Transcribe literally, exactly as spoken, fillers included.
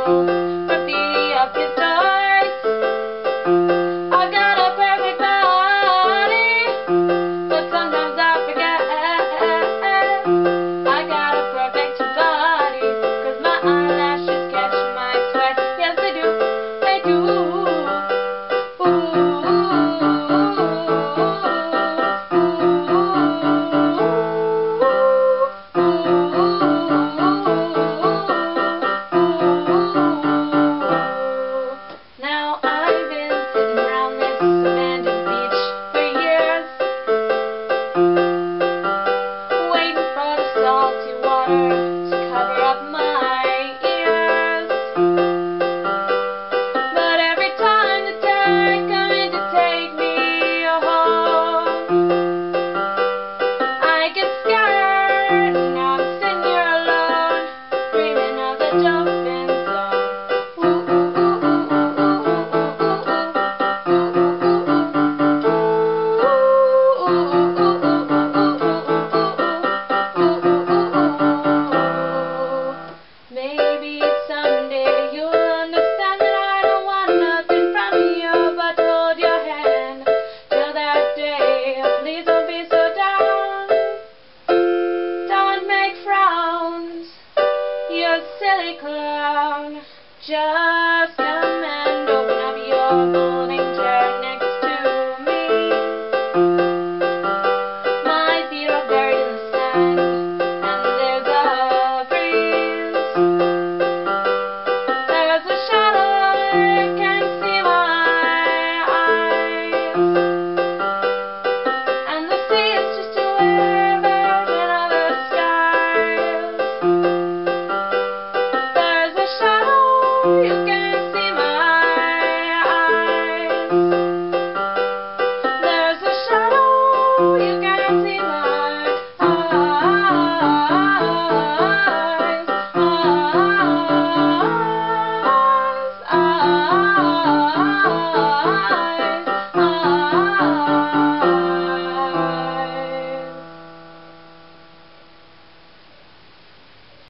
for beauty of your thoughts. I got a perfect body, but sometimes I forget I got a perfect body, 'cause my eyelashes catch my sweat. Yes, they do, they do. Now I've been sitting around this abandoned beach for years, waiting for the salty water to cover up my ears. But every time the tide coming to take me home, I get scared. Now I'm sitting here alone, dreaming of the dolphin song. Maybe someday you'll understand that I don't want nothing from you but to hold your hand. Till that day, please don't be so down. Don't make frowns, you silly clown. Just a man.